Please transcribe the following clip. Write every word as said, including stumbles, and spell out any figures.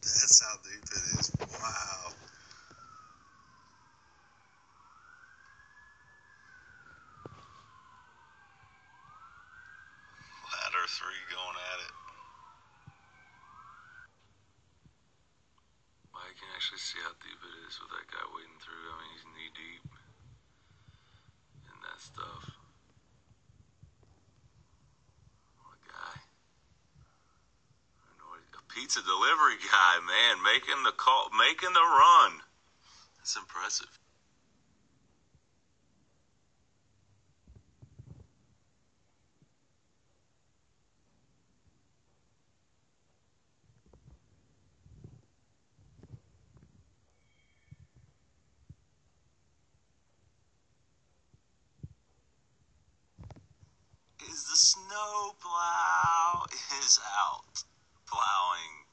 That's how deep it is. Wow. Ladder three going at it. Well, you can actually see how deep it is with that guy wading through. I mean, he's knee deep in that stuff. What a guy. I know a pizza delivery guy, man, making the call, making the run. That's impressive. Is the snow plow is out plowing